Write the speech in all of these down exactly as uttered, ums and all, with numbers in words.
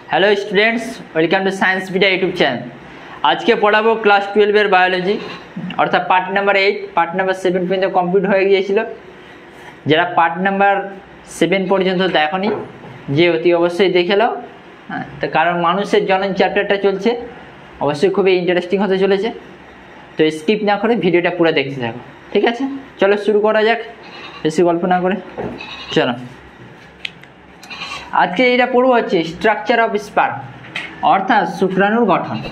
Hello students, welcome to science media YouTube channel. आज के पढ़ाबो क्लास ट्वेल्व बायोलॉजी अर्थात part number eight part number seven पर्यन्त complete हो गए। जरा पार्ट नम्बर सेवन पर्यन्त देखनी जे अति अवश्य देखे लो। हाँ, तो कारण मानुषेर जनन चैप्टारटा चलছে अवश्य खूब इंटरेस्टिंग होते चले। तो स्किप ना करे भिडियोटा पूरा देखते थको, ठीक है। चलो शुरू करा जाक, बेशी गल्प ना करे चलो। आज के ये पढ़ो हे स्ट्राक्चार अफ स्पार्म अर्थात शुक्राणुर गठन।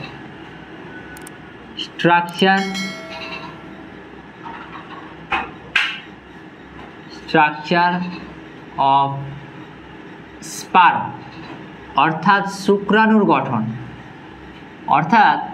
स्ट्राक्चार स्ट्राक्चार अफ स्पार्म अर्थात शुक्राणुर गठन। अर्थात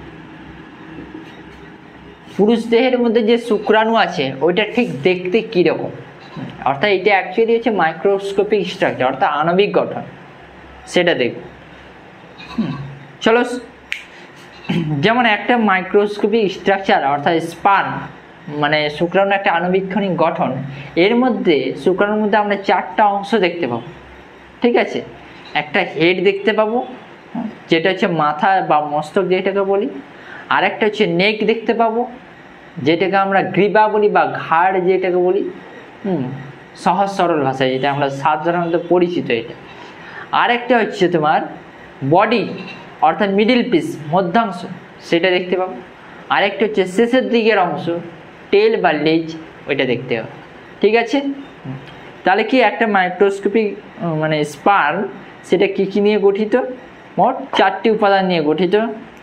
पुरुष देहेर मध्य जे शुक्राणु आछे ओइटा ठीक देखते कि रकम, अर्थात ये एक्चुअली हच्छे माइक्रोस्कोपिक स्ट्राक्चार अर्थात आणविक गठन, सेटा देखो। चलो जेमन एक माइक्रोस्कोपिक स्ट्राक्चार अर्थात स्पार्म माने शुक्राणु एक आणुबीक्षणिक गठन, एर मध्य शुक्राणुर मध्य आमरा चारटा अंश देखते पाबो, ठीक आछे। एकटा हेड देखते पाबो जेटा हच्छे माथा बा मस्तक जेटाके बोली, आरेकटा हच्छे नेक देखते पाबो जेटाके आमरा ग्रीवा बोली बा घाड़ जेटाके बोली, सहज सरल भाषा जेटा आमरा साधारणत परिचित। एटा आरेकटा हच्छे तोमार बडी अर्थात मिडिल पिस मध्यांश सेटा देखते पाबो, आरेकटा हच्छे शेषेर दिकेर अंश टेल बा लेज ओइटा देखते पाबो, ठीक आछे। ताहले कि एकटा माइक्रोस्कोपिक माने स्पार्म सेटा कि कि निये गठित, मोट चारटी उपादान निये गठित।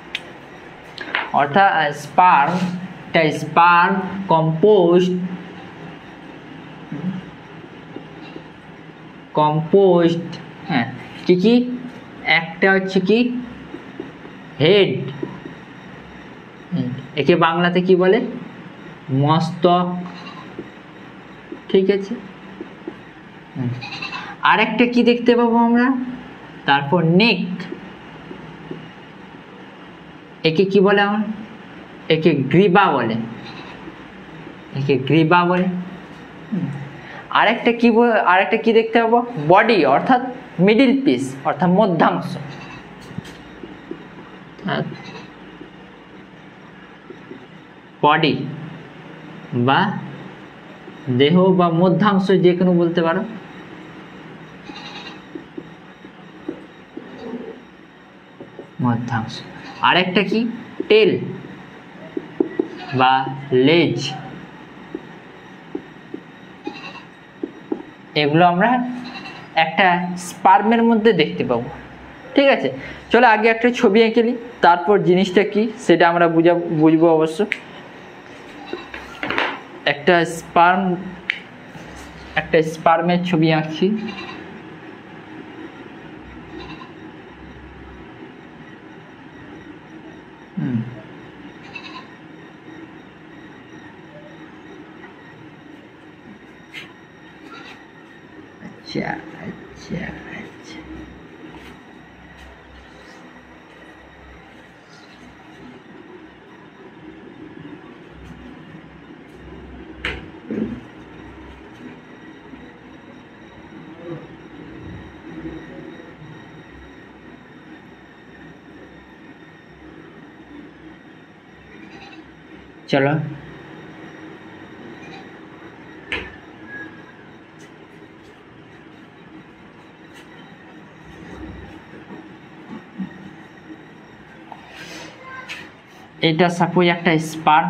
अर्थात स्पार्म टा स्पार्म कम्पोज्ड कम्पोज्ड हाँ कि कि एकटा हच्छे कि हेड, एके बांगलाते कि बोले मस्तक, ठीक आछे। आरेकटा कि देखते पाबो आमरा, तारपर नेक, एके कि बोले आमरा एके ग्रीवा बोले, एके ग्रीवा बोले। आरेकटा कि आरेकटा कि देखते पाबो बडी अर्थात मिडिल पिस अर्थात मध्यांश, बडी बा देह बा मध्यांश जे कोनो बोलते पारो। मध्यांश आरेकटा कि टेल बा लेज, एगुलो आमरा एकटा स्पार्मेर मध्य देखते पाबो, ठीक आछे। चलो आगे एक छवि एঁকে নি, तारपर जिनिसटा कि सेटा आमरा बुझा बुझबो अवश्य। एकटा स्पार्म एकटा स्पार्मेर छवि आँकছি। হুম अच्छा अच्छा अच्छा चलो এটা সাপোজ একটা স্পার্ম।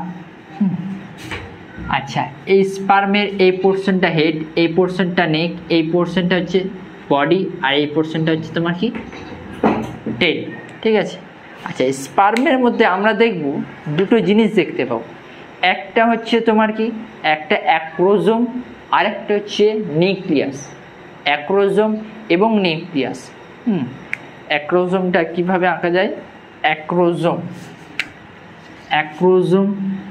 আচ্ছা এই স্পার্মের এই পোর্শনটা হেড, এই পোর্শনটা নেক, এই পোর্শনটা হচ্ছে বডি আর এই পোর্শনটা হচ্ছে তোমার কি টেল, ঠিক আছে। আচ্ছা স্পার্মের মধ্যে আমরা দেখব দুটো জিনিস দেখতে পাবো, একটা হচ্ছে তোমার কি একটা অ্যাক্রোজোম আর একটা হচ্ছে নিউক্লিয়াস। অ্যাক্রোজোম এবং নিউক্লিয়াস। হুম অ্যাক্রোজোমটা কিভাবে আঁকা যায়? অ্যাক্রোজোম অ্যাক্রোজোম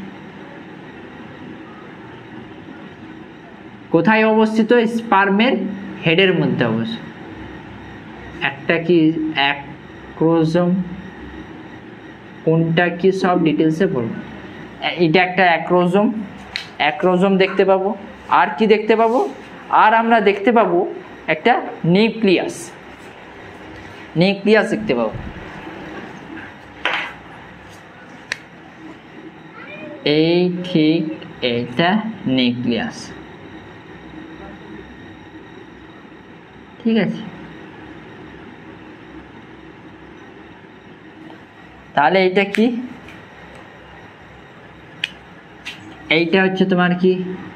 কোথায় অবস্থিত? স্পার্মের হেডের মধ্যে অবস্থিত। একটা কি অ্যাক্রোজোম, কোনটা কি সব ডিটেলসে বলবো। এটা একটা অ্যাক্রোজোম, অ্যাক্রোজোম দেখতে পাবো। আর কি দেখতে পাবো? আর আমরা দেখতে পাবো একটা নিউক্লিয়াস। নিউক্লিয়াস দেখতে পাবো। এই ঠিক এটা নিউক্লিয়াস, ঠিক আছে। তাহলে এটা কি, এইটা হচ্ছে তোমার কি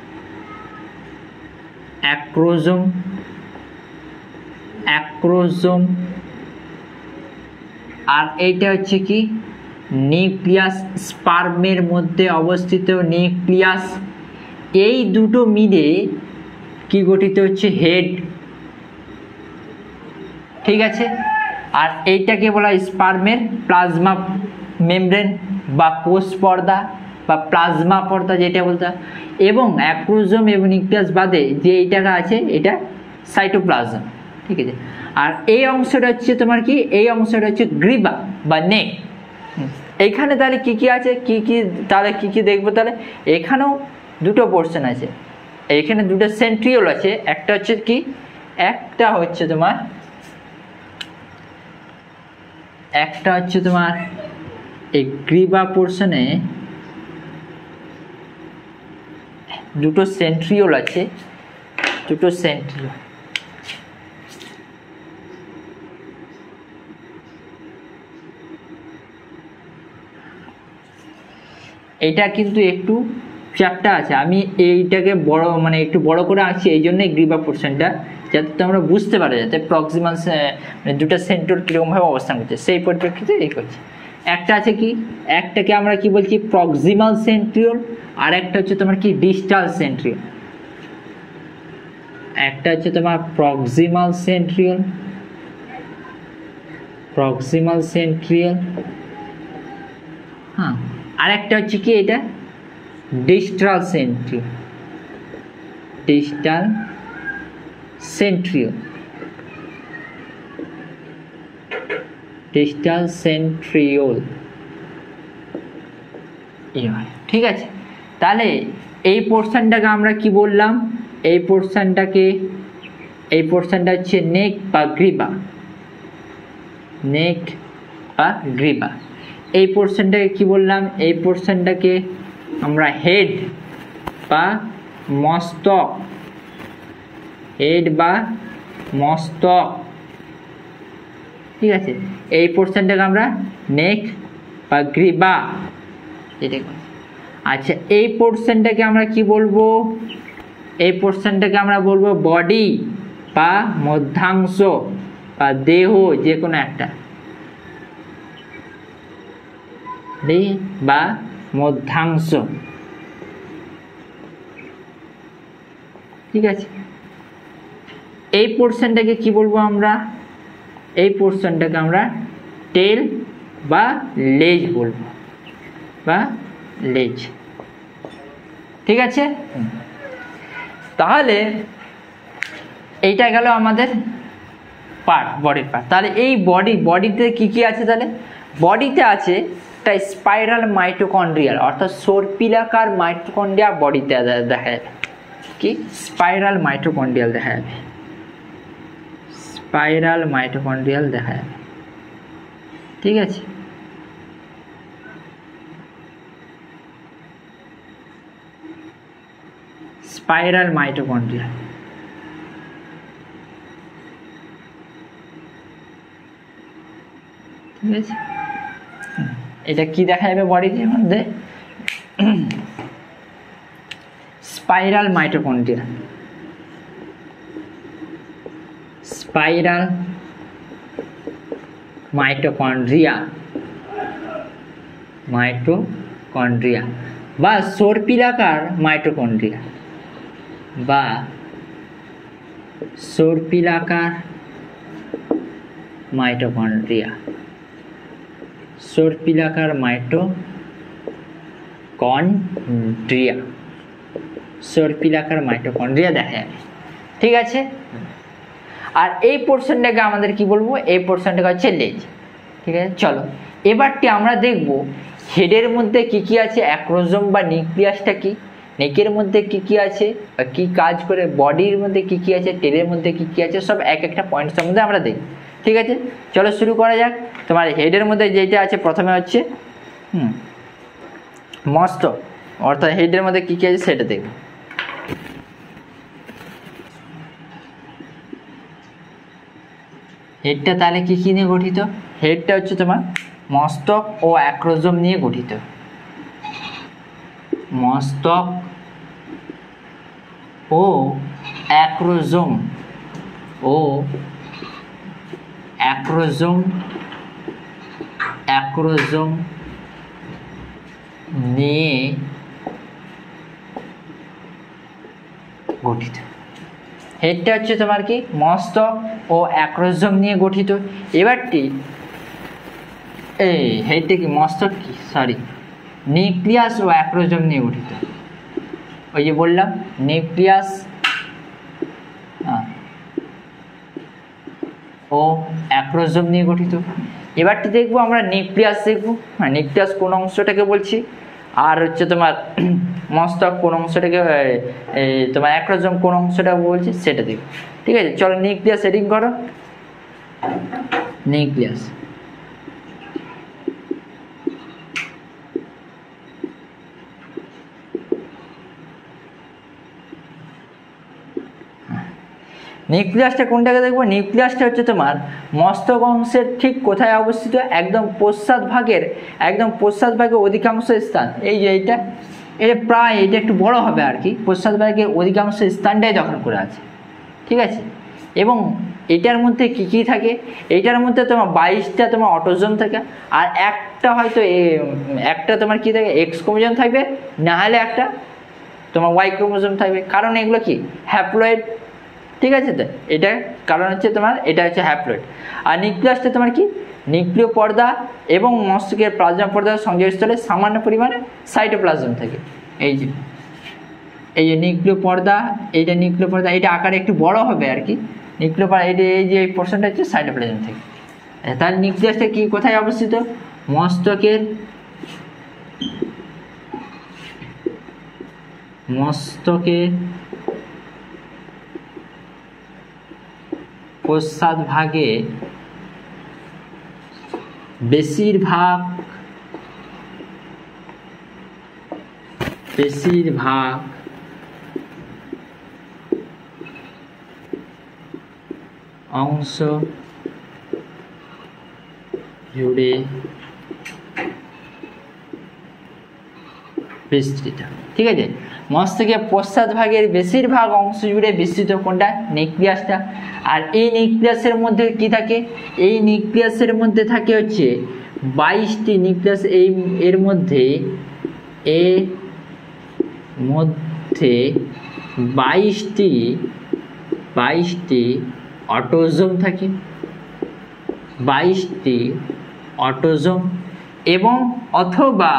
অ্যাক্রোজোম, অ্যাক্রোজোম। আর এইটা হচ্ছে কি নিউক্লিয়াস, স্পার্মের মধ্যে অবস্থিত নিউক্লিয়াস। এই দুটো মিলে কি গঠিত হচ্ছে হেড, ঠিক আছে। আর এইটাকে বলা হয় স্পার্মের প্লাজমা মেমব্রেন বা কোষ পর্দা বা প্লাজমা পর্দা যেটা বলতে। এবং অ্যাক্রোজোম এবং নিউক্লিয়াস বাদে যে এইটাটা আছে এটা সাইটোপ্লাজম, ঠিক আছে। আর এই অংশটা হচ্ছে তোমার কি, এই অংশটা হচ্ছে গ্রিবা বা নেক। এইখানে তাহলে কি কি আছে, কি কি তাহলে কি কি দেখবো, তাহলে এখানেও দুটো পোর্শন আছে, এখানে দুটো সেন্ট্রিওল আছে। একটা হচ্ছে কি, একটা হচ্ছে তোমার একটা হচ্ছে তোমার এই গ্রিবা পোর্শনে দুটো সেন্ট্রিওল আছে, দুটো সেন্ট্রিওল। এটা কিন্তু একটু চ্যাপ্টা আছে, আমি এইটাকে বড় মানে একটু বড় করে আঁকছি এই জন্য গ্রিবা পোর্শনটা, যাতে তোমরা বুঝতে পারো যাতে প্রক্সিমাল মানে দুটো সেন্ট্রিওল কীরকমভাবে অবস্থান করছে সেই পরিপ্রেক্ষিতে এই করছে। একটা আছে কি, একটাকে আমরা কি বলছি প্রক্সিমাল সেন্ট্রিওল, আর একটা হচ্ছে তোমার কি ডিস্টাল সেন্ট্রিওল। একটা হচ্ছে তোমার প্রক্সিমাল সেন্ট্রিওল, প্রক্সিমাল সেন্ট্রিওল, হ্যাঁ। আর একটা হচ্ছে কি এটা distal centriole, distal centriole, distal centriole, ঠিক আছে। তাহলে এই পোর্শনটাকে আমরা কি বললাম, এই পোর্শনটাকে এই পোর্শনটা হচ্ছে নেক বা গ্রিবা, নেক বা গ্রিবা। এই পোর্শনটাকে কি বললাম, এই পোর্শনটাকে আমরা হেড বা মস্তক, হেড বা মস্তক, ঠিক আছে। এই পোর্শনটাকে আমরা নেক বা গ্রিবা, এটা। আচ্ছা, এই পোর্শনটাকে আমরা কি বলবো, এই পোর্শনটাকে আমরা বলবো বডি বা মধ্যাংশ বা দেহ, যে কোনো একটা দেহ বা মধ্যাংশ, ঠিক আছে। এই পোর্শনটাকে কি বলবো আমরা, এই পোর্শনটাকে আমরা টেল বা লেজ বলবো, বা লেজ, ঠিক আছে। তাহলে এইটা গেল আমাদের পার্ট, বডির পার্ট। তাহলে এই বডি বডিতে কি কি আছে, তাহলে বডিতে আছে একটা স্পাইরাল মাইটোকন্ড্রিয়াল অর্থাৎ সর্পিলাকার মাইটোকন্ড্রিয়া বডিতে দেখা যাবে। কি স্পাইরাল মাইটোকন্ড্রিয়াল দেখা যাবে, স্পাইরাল মাইটোকন্ড্রিয়াল দেখা যাবে, ঠিক আছে। স্পাইরাল মাইটোকন্ড্রিয়া, ঠিক আছে। এটা কি দেখা যাবে বডির মধ্যে, spiral mitochondria, spiral mitochondria, mitochondria বা সর্পিলাকার মাইটোকন্ড্রিয়া বা সর্পিলাকার মাইটোকন্ড্রিয়া, সর্পিলাকার মাইটোকন্ড্রিয়া, সর্পিলাকার মাইটোকন্ড্রিয়া দেখা যাবে, ঠিক আছে। আর এই পোর্শনটাকে আমাদের কি বলবো, এই পোর্শনটাকে হচ্ছে লেজ, ঠিক আছে। চলো এবারটি আমরা দেখব হেডের মধ্যে কি কি আছে, অ্যাক্রোজোম বা নিউক্লিয়াসটা কি, নেকের মধ্যে কি কি আছে কি কাজ করে, বডির মধ্যে কি কি আছে, টেলের মধ্যে কি কি আছে, সব এক একটা পয়েন্টের মধ্যে আমরা দেখব। ঠিক আছে, চলো শুরু করা যাক। তোমার হেডের মধ্যে যেটা আছে প্রথমে হচ্ছে হুম মস্তক, অর্থাৎ হেডের মধ্যে কী কী আছে সেটা দেখব। হেডটা তাহলে কী কী নিয়ে গঠিত? হেডটা হচ্ছে তোমার মস্তক ও অ্যাক্রোজোম নিয়ে গঠিত। মস্তক ও অ্যাক্রোজোম ও অ্যাক্রোজোম অ্যাক্রোজোম নিয়ে গঠিত। হেডটা হচ্ছে তোমার কি মস্তক ও অ্যাক্রোজোম নিয়ে গঠিত। এবারটি এই হেডটা কি মস্তক কি সরি নিউক্লিয়াস ও অ্যাক্রোজোম নিয়ে গঠিত। ওই যে বললাম নিউক্লিয়াস ও অ্যাক্রোজোম নিয়ে গঠিত। এবারটি দেখবো আমরা নিউক্লিয়াস দেখবো। হ্যাঁ, নিউক্লিয়াস কোন অংশটাকে বলছি, আর হচ্ছে তোমার মস্তক কোন অংশটাকে, তোমার অ্যাক্রোজোম কোন অংশটাকে বলছি সেটা দেখবো। ঠিক আছে, চলো নিউক্লিয়াস হেডিং করো। নিউক্লিয়াস নিউক্লিয়াসটা কোনটাকে দেখবো? নিউক্লিয়াসটা হচ্ছে তোমার মস্তক অংশের ঠিক কোথায় অবস্থিত? একদম পশ্চাৎ ভাগের একদম পশ্চাৎ ভাগের অধিকাংশ স্থান, এই যে এইটা এটা প্রায় এটা একটু বড় হবে আর কি, পশ্চাৎ ভাগের অধিকাংশ স্থানটাই দখল করে আছে। ঠিক আছে, এবং এটার মধ্যে কি কি থাকে? এইটার মধ্যে তোমার বাইশটা তোমার অটোজোম থাকে, আর একটা হয়তো একটা তোমার কি থাকে এক্স ক্রোমোজোম থাকবে, না হলে একটা তোমার ওয়াই ক্রোমোজোম থাকবে। কারণ এগুলো কি হ্যাপ্লয়েড। ঠিক আছে, তো এটা কারণ হচ্ছে তোমার এটা হচ্ছে হ্যাপ্লয়েড। আর নিউক্লিয়াসটা তোমার কি নিউক্লিয় পর্দা এবং মস্তকের প্লাজমা পর্দার সংযোগস্থলে সামান্য পরিমাণে সাইটোপ্লাজম থাকে। এই যে এই যে নিউক্লিয় পর্দা, এইটা নিউক্লিয় পর্দা, এটা আকারে একটু বড় হবে আর কি। নিউক্লিয় পর্দা এই যে এই যে এই পোর্শনটা হচ্ছে সাইটোপ্লাজম থেকে। তার নিউক্লিয়াসটা কি কোথায় অবস্থিত? মস্তকের মস্তকের পশ্চাৎ ভাগে বেশিরভাগ বেশিরভাগ অংশ জুড়ে বিস্তৃত। ঠিক আছে, মস্তকের পশ্চাৎ ভাগের বেশিরভাগ অংশ জুড়ে বিস্তৃত কোনটা? নিউক্লিয়াসটা। আর এই নিউক্লিয়াসের মধ্যে কি থাকে? এই নিউক্লিয়াসের মধ্যে থাকে হচ্ছে বাইশটি নিউক্লিয়াস। এই এর মধ্যে এর মধ্যে বাইশটি বাইশটি অটোজোম থাকে, বাইশটি অটোজোম এবং অথবা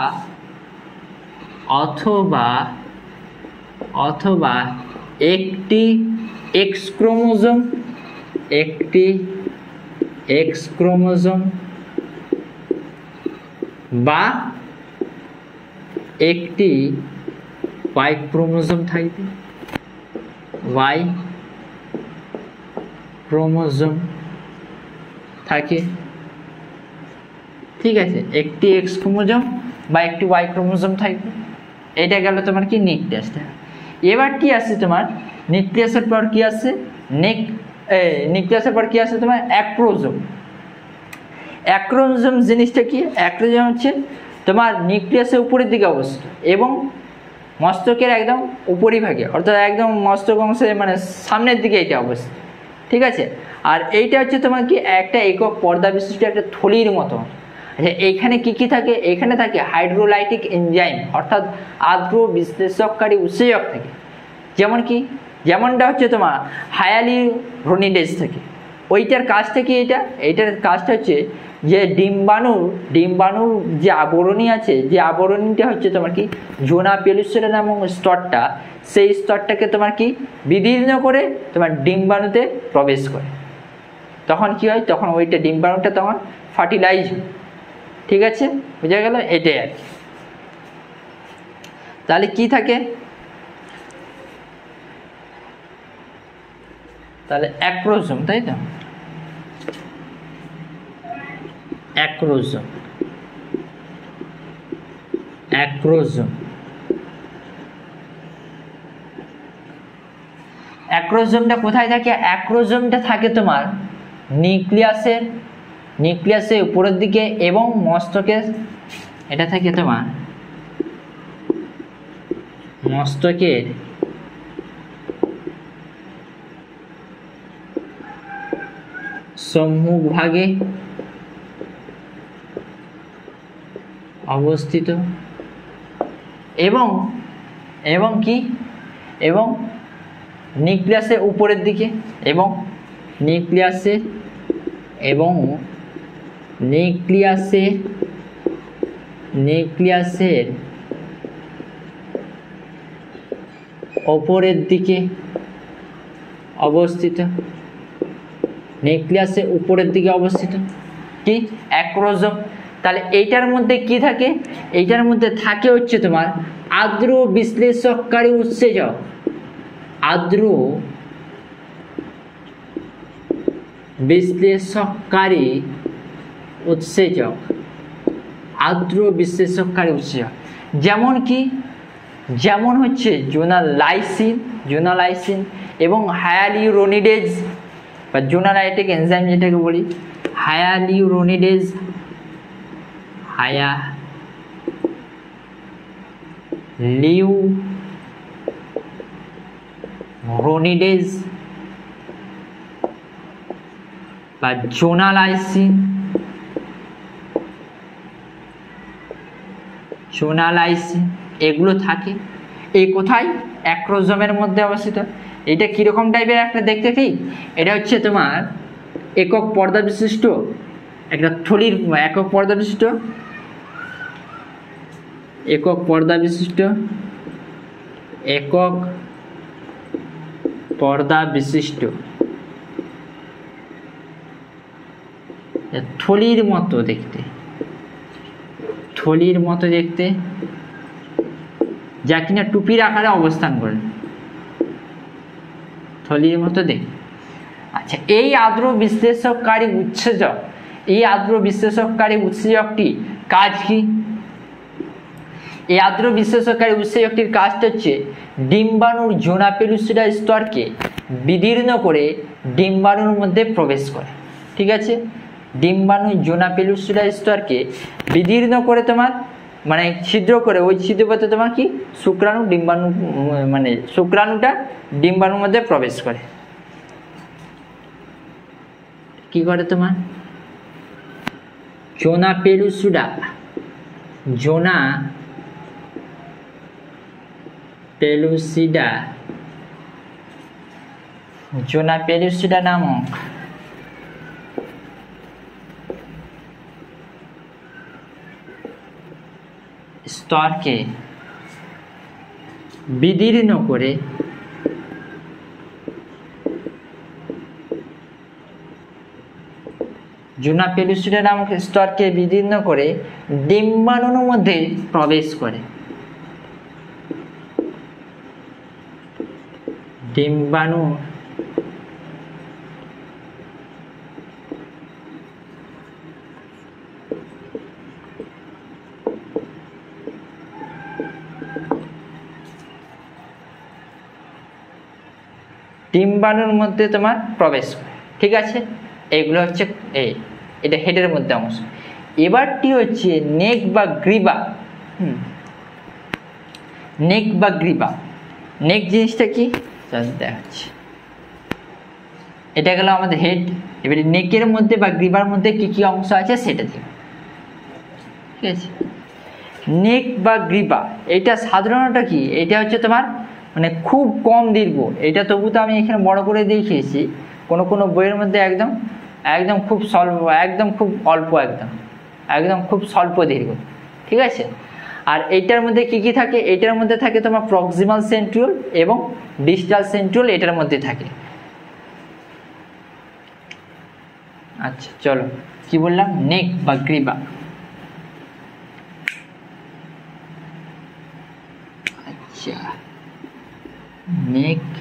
অথবা অথবা একটি এক্স ক্রোমোজোম একটি এক্স ক্রোমোজোম বা একটি ওয়াই ক্রোমোজোম থাকবে, ওয়াই ক্রোমোজোম থাকে। ঠিক আছে, একটি এক্স ক্রোমোজোম বা একটি ওয়াই ক্রোমোজোম থাকবে। এটা গেল তোমার কি নিউক্লিয়াসটা। এবার কি আসছে তোমার নিউক্লিয়াসের পর কি আসছে? নেক নিউক্লিয়াসের পর কি আসছে তোমার অ্যাক্রোজোম। অ্যাক্রোজোম জিনিসটা কি? অ্যাক্রোজোম হচ্ছে তোমার নিউক্লিয়াসের উপরের দিকে অবস্থিত এবং মস্তকের একদম উপরিভাগে, অর্থাৎ একদম মস্তক অংশে মানে সামনের দিকে এটা অবস্থিত। ঠিক আছে, আর এইটা হচ্ছে তোমার কি একটা একক পর্দা বিশিষ্ট একটা থলির মতো। আচ্ছা, এইখানে কি কি থাকে? এখানে থাকে হাইড্রোলাইটিক এনজাইম, অর্থাৎ আর্দ্র বিশ্লেষককারী উৎসেচক থাকে। যেমন কি যেমনটা হচ্ছে তোমার হায়ালুরোনিডেজ থাকে। ওইটার কাজটা কি? এটা এইটার কাজটা হচ্ছে যে ডিম্বাণুর ডিম্বাণুর যে আবরণী আছে, যে আবরণীটা হচ্ছে তোমার কি জোনা পেলুসিয়া নামক স্তরটা, সেই স্তরটাকে তোমার কি বিদীর্ণ করে তোমার ডিম্বাণুতে প্রবেশ করে। তখন কি হয়? তখন ওইটা ডিম্বাণুটা তখন ফার্টিলাইজ হয়। ঠিক আছে, বুঝা গেল? এটাই আর কি। তাহলে কি থাকে? তাহলে অ্যাক্রোজোম, তাই তো? অ্যাক্রোজোম অ্যাক্রোজোম অ্যাক্রোজোমটা কোথায় থাকে? অ্যাক্রোজোমটা থাকে তোমার নিউক্লিয়াসের নিউক্লিয়াসের উপরের দিকে এবং মস্তকের, এটা থাকে তোমার মস্তকের সম্মুখ ভাগে অবস্থিত এবং এবং কি এবং নিউক্লিয়াসের উপরের দিকে এবং নিউক্লিয়াসের এবং নিউক্লিয়াসের নিউক্লিয়াসের উপরের দিকে অবস্থিত নিউক্লিয়াসের উপরের দিকে অবস্থিত কি অ্যাক্রোজোম। তাহলে এইটার মধ্যে কি থাকে? এইটার মধ্যে থাকে হচ্ছে তোমার আর্দ্র বিশ্লেষককারী উৎসেচক আর্দ্র বিশ্লেষককারী উৎসেচক আর্দ্র বিশ্লেষককারী উৎসেচক যেমন কি যেমন হচ্ছে জোনালাইসিন জোনালাইসিন এবং হায়ালুরোনিডেজ বা জোনালাইটিক এনজাইম যেটাকে বলি হায়ালুরোনিডেজ হায়া লিউরোনিডেজ বা জোনালাইসিন জোনালাইসিন এগুলো থাকে এই কোথায়? অ্যাক্রোজোমের মধ্যে অবস্থিত। এটা কীরকম টাইপের একটা দেখতে ঠিক? এটা হচ্ছে তোমার একক পর্দা বিশিষ্ট একটা থলির একক পর্দা বিশিষ্ট একক পর্দা বিশিষ্ট একক পর্দা বিশিষ্ট থলির মতো দেখতে থলির মতো দেখতে যা কিনা টুপির আকারে অবস্থান করে থলির মতো দেখতে। আচ্ছা, এই আর্দ্র বিশ্লেষককারী উৎসেচক এই আর্দ্র বিশ্লেষককারী উৎসেচকটি কাজ কি? এই আর্দ্র বিশ্লেষককারী উৎসেচকটির কাজটা হচ্ছে ডিম্বাণুর জোনা পেলুসিডা স্তরকে বিদীর্ণ করে ডিম্বাণুর মধ্যে প্রবেশ করে। ঠিক আছে, ডিম্বাণুর জোনা পেলুসিডা স্তরকে বিদীর্ণ করে তোমার মানে ছিদ্র করে ওই ছিদ্রপথে তোমার কি শুক্রাণু ডিম্বাণু মানে শুক্রাণুটা ডিম্বাণুর মধ্যে প্রবেশ করে। কি করে তোমার জোনা পেলুসিডা জোনা পেলুসিডা জোনা পেলুসিডা নামক স্তরকে বিদীর্ণ করে জোনা পেলুসিডা নামক স্তরকে বিদীর্ণ করে ডিম্বাণুর মধ্যে প্রবেশ করে ডিম্বাণু ডিম্বাণুর মধ্যে তোমার প্রবেশ করে। ঠিক আছে, এইগুলো হচ্ছে এই এটা হেডের মধ্যে অংশ। এবারটি হচ্ছে নেক বা গ্রীবা। হুম নেক বা গ্রীবা নেক জিনিসটা কি দেখাচ্ছি। এটা গেল আমাদের হেড। এবারে নেকের মধ্যে বা গ্রীবার মধ্যে কি কি অংশ আছে সেটা দিব। ঠিক আছে, নেক বা গ্রীবা এটা সাধারণত কি এটা হচ্ছে তোমার মানে খুব কম দীর্ঘ। এটা তবু তো আমি এখানে বড় করে দেখিয়েছি, কোনো কোনো বইয়ের মধ্যে একদম একদম খুব স্বল্প একদম খুব অল্প একদম একদম খুব স্বল্প দীর্ঘ। ঠিক আছে, আর এইটার মধ্যে কি কি থাকে? এটার মধ্যে থাকে তোমার প্রক্সিমাল সেন্ট্রিওল এবং ডিস্টাল সেন্ট্রিওল এটার মধ্যে থাকে। আচ্ছা চলো কি বললাম, নেক বা গ্রীবা। আচ্ছা, নেক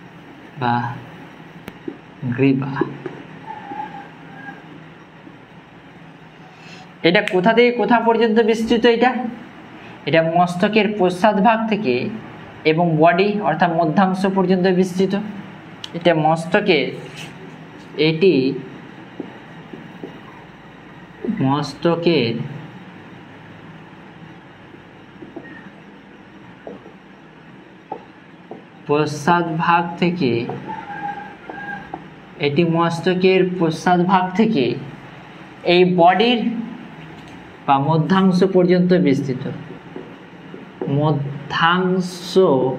বা গ্রীবা এটা কোথা থেকে কোথা পর্যন্ত বিস্তৃত? এটা এটা মস্তকের পশ্চাৎভাগ থেকে এবং বডি অর্থাৎ মধ্যাংশ পর্যন্ত বিস্তৃত। এটা মস্তকের এটি মস্তকের পশ্চাৎভাগ থেকে এটি মস্তকের পশ্চাৎভাগ থেকে এই বডির বা মধ্যাংশ পর্যন্ত বিস্তৃত। মধ্যাংশ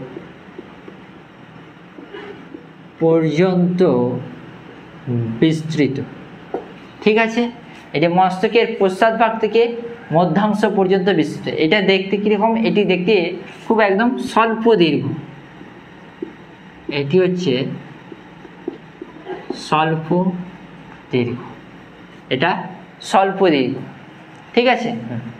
পর্যন্ত বিস্তৃত। ঠিক আছে, এটা মস্তকের পশ্চাৎভাগ থেকে মধ্যাংশ পর্যন্ত বিস্তৃত। এটা দেখতে কিরকম? এটি দেখতে খুব একদম স্বল্প দীর্ঘ। এটি হচ্ছে স্বল্প দীর্ঘ, এটা স্বল্প দীর্ঘ। ঠিক আছে,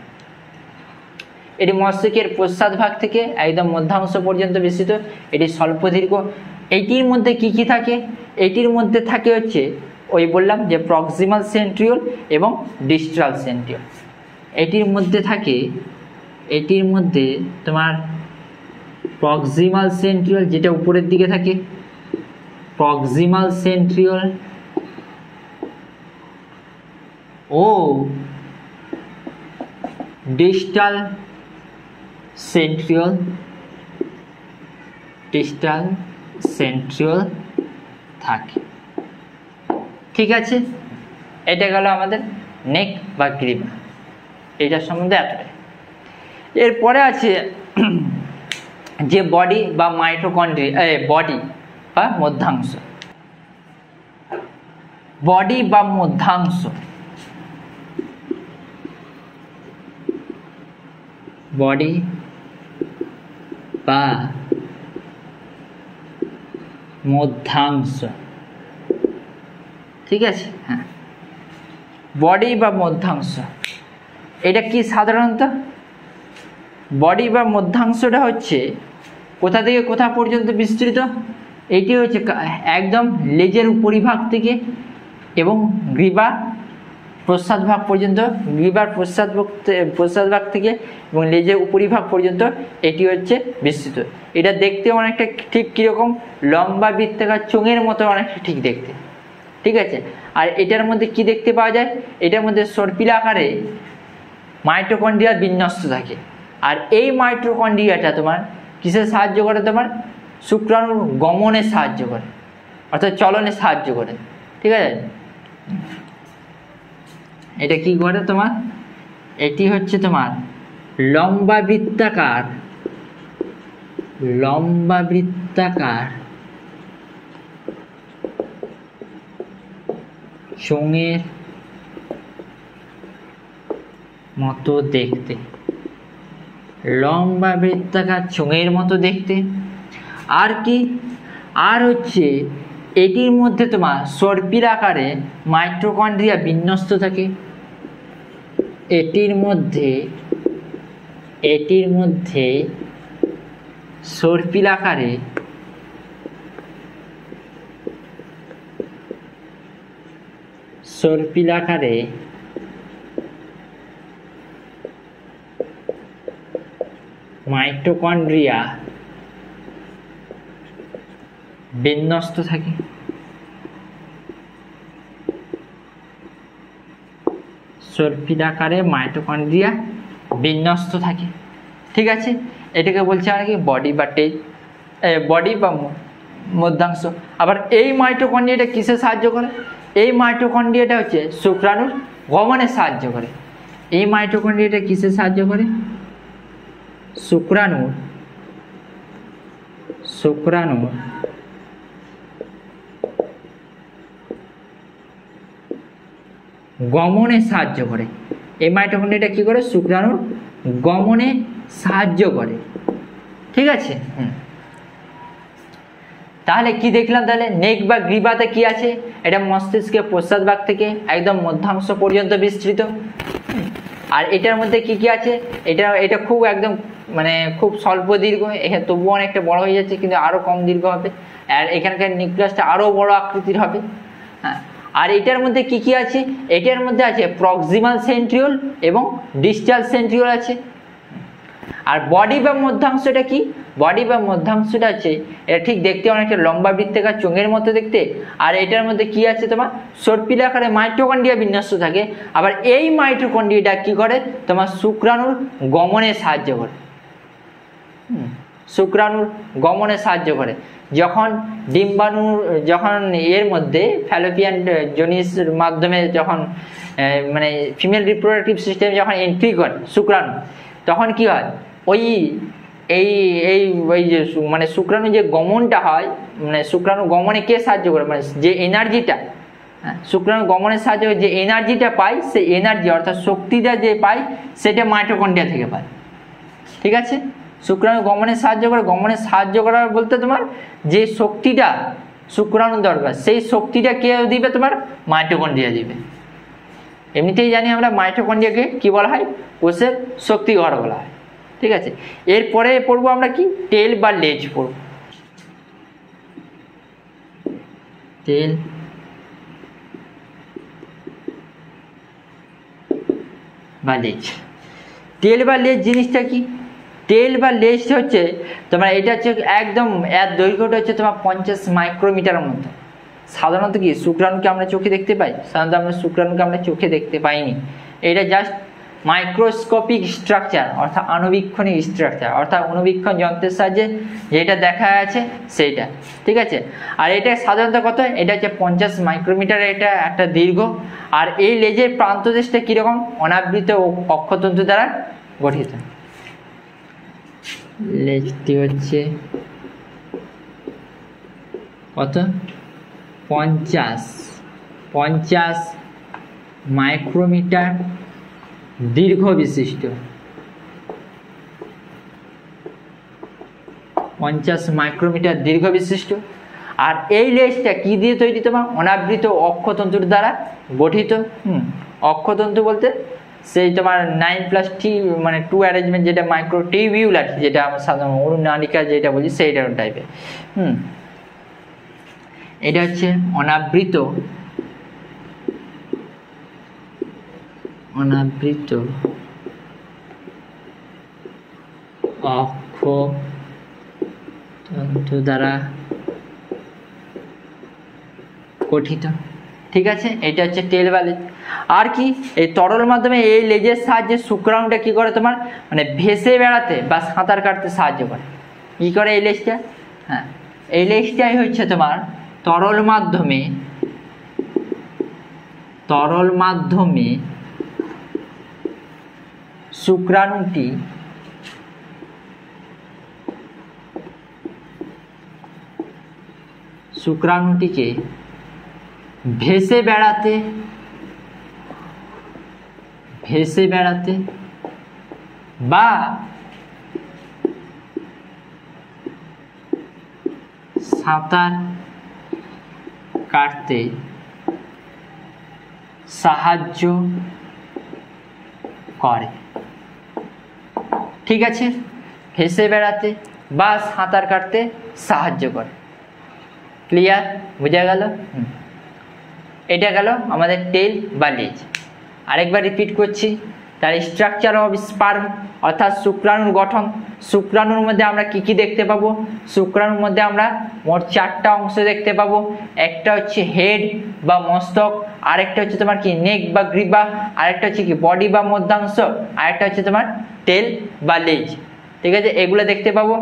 এটি মস্তকের পশ্চাৎভাগ থেকে একদম মধ্যাংশ পর্যন্ত বিস্তৃত, এটি স্বল্প দীর্ঘ। এইটির মধ্যে কি কি থাকে? এটির মধ্যে থাকে হচ্ছে ওই বললাম যে প্রক্সিমাল সেন্ট্রিওল এবং ডিস্টাল সেন্ট্রিওল। এটির মধ্যে থাকে এটির মধ্যে তোমার প্রক্সিমাল সেন্ট্রিওল যেটা উপরের দিকে থাকে, প্রক্সিমাল সেন্ট্রিওল ও ডিস্টাল সেন্ট্রিওল ডিস্টাল সেন্ট্রিওল থাকে। ঠিক আছে, এটা গেল আমাদের নেক বা গ্রীবা, এটার সম্বন্ধে এতটাই। এরপরে আছে যে বডি বা মাইটোকন্ড্রিয়া, বডি বা মধ্যাংশ। বডি বা মধ্যাংশ বডি বা মধ্যাংশ। ঠিক আছে, হ্যাঁ, বডি বা মধ্যাংশ এটা কি? সাধারণত বডি বা মধ্যাংশটা হচ্ছে কোথা থেকে কোথা পর্যন্ত বিস্তৃত? এটি হচ্ছে একদম লেজের উপরিভাগ থেকে এবং গ্রীবা পশ্চাৎভাগ পর্যন্ত, গ্রীবার পশ্চাৎভাগ পশ্চাৎভাগ থেকে এবং লেজের উপরিভাগ পর্যন্ত এটি হচ্ছে বিস্তৃত। এটা দেখতে অনেকটা ঠিক কীরকম? লম্বা বৃত্তাকার চোঙের মতো অনেকটা ঠিক দেখতে। ঠিক আছে, আর এটার মধ্যে কি দেখতে পাওয়া যায়? এটার মধ্যে সর্পিল আকারে মাইটোকন্ড্রিয়া বিন্যস্ত থাকে। আর এই মাইটোকন্ড্রিয়াটা তোমার কিসে সাহায্য করে? তোমার শুক্রাণুর গমনে সাহায্য করে, অর্থাৎ চলনে সাহায্য করে। ঠিক আছে, এটা কি করে তোমার? এটি হচ্ছে তোমার লম্বা বৃত্তাকার লম্বা বৃত্তাকার চোঙের মতো দেখতে, লম্বা বৃত্তাকার চোঙের মতো দেখতে। আর কি? আর হচ্ছে এটির মধ্যে তোমার সর্পিল আকারে মাইটোকন্ড্রিয়া বিন্যস্ত থাকে। এটির মধ্যে এটির মধ্যে সর্পিল আকারে সর্পিল আকারে মাইটোকন্ড্রিয়া বিন্যস্ত থাকে। সর্পিল আকারে মাইটোকন্ড্রিয়া বিন্যস্ত থাকে। ঠিক আছে, এটাকে বলছে আর কি বডি বা টেজ, বডি বা মধ্যাংশ। আবার এই মাইটোকন্ড্রিয়াটা কিসে সাহায্য করে? এই মাইটোকন্ড্রিয়াটা হচ্ছে শুক্রাণুর গমনে সাহায্য করে। এই মাইটোকন্ড্রিয়াটা কিসে সাহায্য করে? শুক্রাণুর শুক্রাণুর গমনে সাহায্য করে। এই মাইটোকন্ড্রিয়াটা কি করে? শুক্রাণুর গমনে সাহায্য করে। ঠিক আছে, হুম, তাহলে কি দেখলাম? তাহলে নেক বা গ্রীবাতে কি আছে? এটা মস্তিষ্কের পশ্চাৎভাগ থেকে একদম মধ্যাংশ পর্যন্ত বিস্তৃত। আর এটার মধ্যে কি কি আছে? এটা এটা খুব একদম মানে খুব স্বল্প দীর্ঘ, এখানে তবুও অনেকটা বড় হয়ে যাচ্ছে, কিন্তু আরো কম দীর্ঘ হবে। আর এখানকার নিউক্লিয়াসটা আরো বড় আকৃতির হবে। হ্যাঁ, আর এটার মধ্যে কি কি আছে, এটার মধ্যে আছে প্রক্সিমাল সেন্ট্রিওল এবং ডিস্টাল সেন্ট্রিওল আছে। আর বডি বা মধ্যাংশটা কি, বডি বা মধ্যাংশটা আছে এটা ঠিক দেখতে অনেকটা লম্বা বৃত্তাকার চোঙের মতো দেখতে। আর এটার মধ্যে কি আছে তোমার সর্পিল আকারে মাইটোকন্ড্রিয়া বিন্যস্ত থাকে। আবার এই মাইটোকন্ড্রিয়াটা কি করে তোমার শুক্রাণুর গমনে সাহায্য করে, শুক্রাণুর গমনে সাহায্য করে। যখন ডিম্বাণুর যখন এর মধ্যে ফ্যালোপিয়ান জনিসের মাধ্যমে যখন মানে ফিমেল রিপ্রোডাক্টিভ সিস্টেমে যখন এন্ট্রি করে শুক্রাণু, তখন কি হয় ওই এই এই ওই যে মানে শুক্রাণু যে গমনটা হয়, মানে শুক্রাণু গমনে কে সাহায্য করে, মানে যে এনার্জিটা শুক্রাণু গমনের সাহায্য যে এনার্জিটা পায়, সেই এনার্জি অর্থাৎ শক্তিটা যে পায় সেটা মাইটোকন্ড্রিয়া থেকে পায়। ঠিক আছে, শুক্রাণু গমনে সাহায্য করে, গমনে সাহায্য করার বলতে তোমার যে শক্তিটা শুক্রাণু দরকার সেই শক্তিটা কে দিবে, তোমার মাইটোকন্ড্রিয়া দিবে। এমনিতেই জানি আমরা মাইটোকন্ড্রিয়াকে কি বলা হয়, কোষের শক্তি ঘর বলা হয়। ঠিক আছে, এরপরে পড়বো আমরা কি টেল বা লেজ পড়ব। টেল বা লেজ, টেল বা লেজ জিনিসটা কি, টেল বা লেজটা হচ্ছে তোমার এটা হচ্ছে একদম এর দৈর্ঘ্যটা হচ্ছে তোমার পঞ্চাশ মাইক্রোমিটারের মতো। সাধারণত কি শুক্রাণুকে আমরা চোখে দেখতে পাই, সাধারণত আমরা শুক্রাণুকে আমরা চোখে দেখতে পাইনি। এটা জাস্ট মাইক্রোস্কোপিক স্ট্রাকচার অর্থাৎ আণুবীক্ষণিক স্ট্রাকচার অর্থাৎ অণুবীক্ষণ যন্ত্রের সাহায্যে যেটা দেখা যাচ্ছে সেইটা। ঠিক আছে, আর এটা সাধারণত কত, এটা হচ্ছে পঞ্চাশ মাইক্রোমিটার, এটা একটা দীর্ঘ। আর এই লেজের প্রান্তদেশটা কীরকম, অনাবৃত ও অক্ষতন্তু দ্বারা গঠিত। লেজটি হচ্ছে কত, পঞ্চাশ পঞ্চাশ মাইক্রোমিটার দীর্ঘ বিশিষ্ট, পঞ্চাশ মাইক্রোমিটার দীর্ঘ বিশিষ্ট। আর এই লেজটা কি দিয়ে তৈরি, তোমার অনাবৃত অক্ষতন্তুর দ্বারা গঠিত। হুম অক্ষতন্তু বলতে সেই তোমার নাইন প্লাস টি মানে টু অ্যারেঞ্জমেন্ট, যেটা মাইক্রো টিবিউলার, যেটা আমরা সাধারণ অরুণালিকা যেটা বলি সেইটার টাইপের। হুম এটা হচ্ছে অনাবৃত অনাবৃত অক্ষতন্তু দ্বারা গঠিত। ঠিক আছে, এটা হচ্ছে টেল বা লেজ। আর কি এই তরল মাধ্যমে এই লেজের সাহায্যে শুক্রাণুটা কি করে তোমার মানে ভেসে বেড়াতে বা সাঁতার কাটতে সাহায্য করে। কি করে এই লেজটা, হ্যাঁ এই লেজটাই হচ্ছে তোমার তরল মাধ্যমে তরল মাধ্যমে শুক্রাণুটি শুক্রাণুটিকে ভেসে বেড়াতে ভেসে বেড়াতে বা সাঁতার কাটতে সাহায্য করে। ঠিক আছে, ভেসে বেড়াতে বা সাঁতার কাটতে সাহায্য করে। ক্লিয়ার, বোঝা গেল? এটা গেল আমাদের টেল বা লেজ। আরেকবার রিপিট করছি, তার স্ট্রাকচার অফ স্পার্ম অর্থাৎ শুক্রাণুর গঠন। শুক্রাণুর মধ্যে আমরা কি কি দেখতে পাবো, শুক্রাণুর মধ্যে আমরা মোট চারটা অংশ দেখতে পাবো। একটা হচ্ছে হেড বা মস্তক, আরেকটা হচ্ছে তোমার কি নেক বা গ্রীবা, আরেকটা হচ্ছে কি বডি বা মধ্যাংশ, আরেকটা হচ্ছে তোমার টেল বা লেজ। ঠিক আছে, এগুলো দেখতে পাবো।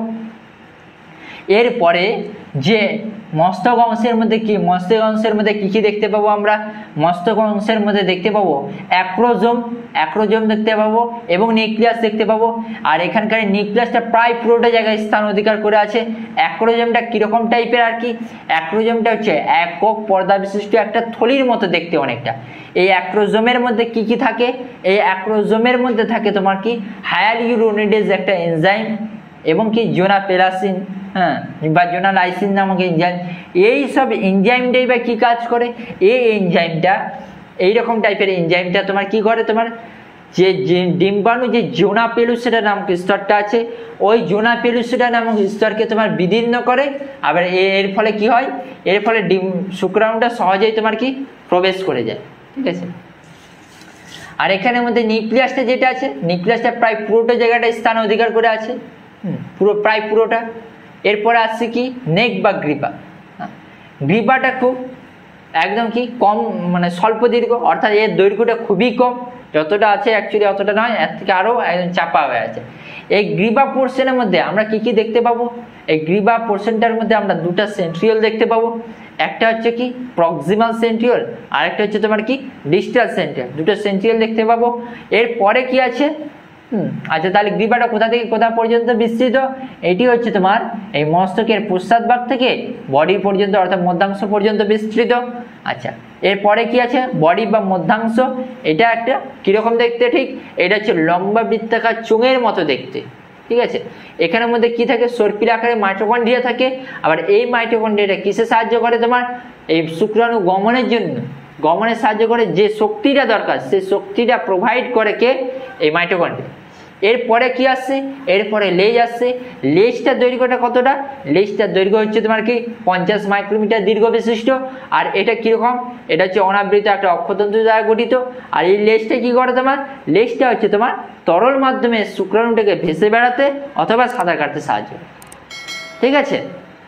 এরপরে যে মস্তক অংশের মধ্যে কি মস্তক অংশের মধ্যে কি কি দেখতে পাবো আমরা, মস্তক অংশের মধ্যে দেখতে পাবো অ্যাক্রোজোম অ্যাক্রোজোম দেখতে পাবো এবং নিউক্লিয়াস দেখতে পাবো। আর এখানকার নিউক্লিয়াসটা প্রায় পুরোটা জায়গায় স্থান অধিকার করে আছে। অ্যাক্রোজোমটা কিরকম টাইপের আর কি, অ্যাক্রোজোমটা হচ্ছে একক পর্দা বিশিষ্ট একটা থলির মতো দেখতে অনেকটা। এই অ্যাক্রোজোমের মধ্যে কি কি থাকে, এই অ্যাক্রোজোমের মধ্যে থাকে তোমার কি হায়ালুরোনিডেজ একটা এনজাইম এবং কি জোনাপেলাসিন হ্যাঁ বা জোনালাইসিন নামক এনজাইম। এই সব এনজাইমটাই বা কি কাজ করে, এই এনজাইমটা এইরকম টাইপের এনজাইমটা তোমার কি করে, তোমার যে ডিম্বাণু যে জোনা পেলুসিডা নামক স্তরটা আছে ওই জোনা পেলুসিডা নামক স্তরকে তোমার বিদীর্ণ করে। আবার এর ফলে কি হয়, এর ফলে ডিম শুক্রাণুটা সহজেই তোমার কি প্রবেশ করে যায়, ঠিক আছে। আর এখানের মধ্যে নিউক্লিয়াসটা যেটা আছে, নিউক্লিয়াসটা প্রায় পুরোটা জায়গাটা স্থান অধিকার করে আছে, পুরো প্রায় পুরোটা। এরপরে আসছে কি নেক বা গ্রীবা। গ্রীবাটা খুব একদম কি কম, মানে স্বল্প দীর্ঘ, অর্থাৎ এর দৈর্ঘ্যটা খুবই কম, যতটা আছে অ্যাকচুয়ালি অতটা নয়, এর থেকে আরও একদম চাপা হয়ে আছে। এই গ্রীবা পোর্শনের মধ্যে আমরা কি কি দেখতে পাবো? এই গ্রীবা পোর্শনটার মধ্যে আমরা দুটো সেন্ট্রিওল দেখতে পাবো, একটা হচ্ছে কি প্রক্সিমাল সেন্ট্রিওল, আর একটা হচ্ছে তোমার কি ডিস্টাল সেন্ট্রিওল, দুটো সেন্ট্রিওল দেখতে পাবো। এরপরে কি আছে? হুম আচ্ছা, তাহলে গ্রীবাটা কোথা থেকে কোথা পর্যন্ত বিস্তৃত? এটি হচ্ছে তোমার এই মস্তকের পশ্চাৎভাগ থেকে বডি পর্যন্ত, অর্থাৎ মধ্যাংশ পর্যন্ত বিস্তৃত। আচ্ছা, এরপরে কি আছে? বডি বা মধ্যাংশ, এটা একটা কিরকম দেখতে? ঠিক এটা হচ্ছে লম্বা বৃত্তাকার চোঙের মতো দেখতে, ঠিক আছে। এখানের মধ্যে কি থাকে? সর্পিল আকারে মাইটোকন্ড্রিয়া থাকে। আবার এই মাইটোকন্ড্রিয়াটা কিসে সাহায্য করে? তোমার এই শুক্রাণু গমনের জন্য, গমনে সাহায্য করে। যে শক্তিটা দরকার সেই শক্তিটা প্রোভাইড করে কে? এই মাইটোকন্ড্রিয়া। এরপরে কি আসছে? এরপরে লেজ আসছে। লেজটার দৈর্ঘ্যটা কতটা? লেজটার দৈর্ঘ্য হচ্ছে তোমার কি পঞ্চাশ মাইক্রোমিটার দীর্ঘ বিশিষ্ট। আর এটা কিরকম? এটা হচ্ছে অনাবৃত একটা অক্ষতন্ত্র দ্বারা গঠিত। আর এই লেজটা কি করে? তোমার লেজটা হচ্ছে তোমার তরল মাধ্যমে শুক্রাণুটাকে ভেসে বেড়াতে অথবা সাঁতার কাটতে সাহায্য, ঠিক আছে।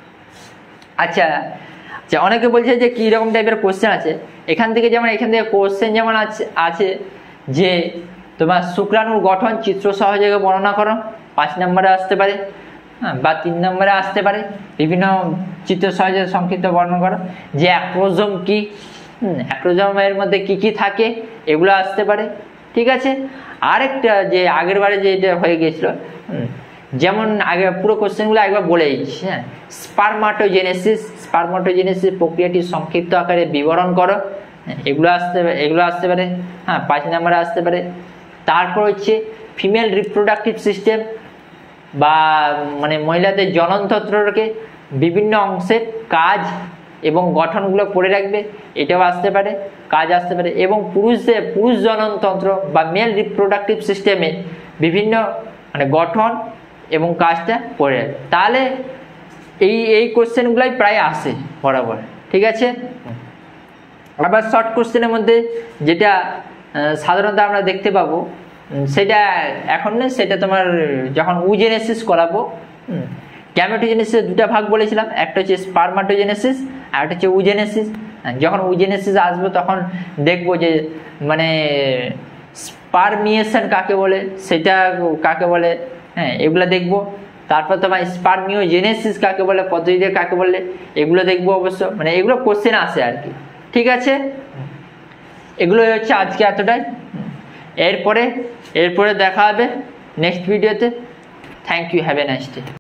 আচ্ছা আচ্ছা, অনেকে বলছে যে কি রকম টাইপের কোশ্চেন আছে এখান থেকে, যেমন এখান থেকে কোশ্চেন যেমন আছে আছে যে তোমার শুক্রাণুর গঠন চিত্র সহযোগে বর্ণনা করো, পাঁচ নম্বরে আসতে পারে, হ্যাঁ, বা তিন নম্বরে আসতে পারে। বিভিন্ন চিত্র সহযোগে সংক্ষিপ্ত বর্ণনা করো। যে অ্যাক্রোজোম কি, হুম অ্যাক্রোজোমের মধ্যে কি কি থাকে, এগুলো আসতে পারে, ঠিক আছে। আরেকটা যে আগের বারে যে এটা হয়ে গেছিল, হুম যেমন আগে পুরো কোশ্চেনগুলো একবার বলে দিচ্ছি, হ্যাঁ। স্পারমাটোজেনেসিস, স্পারমাটোজেনেসিস প্রক্রিয়াটি সংক্ষিপ্ত আকারে বিবরণ করো, এগুলো আসতে এগুলো আসতে পারে, হ্যাঁ, পাঁচ নম্বরে আসতে পারে। তারপর হচ্ছে ফিমেল রিপ্রোডাক্টিভ সিস্টেম বা মানে মহিলাদের জননতন্ত্রকে বিভিন্ন অংশের কাজ এবং গঠনগুলো পড়ে রাখবে, এটাও আসতে পারে, কাজ আসতে পারে। এবং পুরুষদের পুরুষ জননতন্ত্র বা মেল রিপ্রোডাক্টিভ সিস্টেমে বিভিন্ন মানে গঠন এবং কাজটা পড়ে রাখবে। তাহলে এই এই কোশ্চেনগুলাই প্রায় আসে বরাবর, ঠিক আছে। আবার শর্ট কোশ্চেনের মধ্যে যেটা সাধারণত আমরা দেখতে পাবো, সেটা এখন না, সেটা তোমার যখন উজেনেসিস করাবো, গ্যামেটোজেনেসিসের দুটো ভাগ বলেছিলাম, একটা হচ্ছে স্পারমাটোজেনেসিস আর একটা হচ্ছে উজেনেসিস। যখন উজেনেসিস আসবো তখন দেখবো যে মানে স্পারমিয়েশন কাকে বলে, সেটা কাকে বলে, হ্যাঁ এগুলো দেখবো। তারপর তোমার স্পারমিওজেনেসিস কাকে বলে, পদ্ধতিতে কাকে বলে, এগুলো দেখবো অবশ্য, মানে এগুলো কোশ্চেন আসে আর কি, ঠিক আছে। এগুলো হচ্ছে আজকে এতটাই। এরপরে এরপরে দেখা হবে নেক্সট ভিডিওতে। Thank you, have a nice day.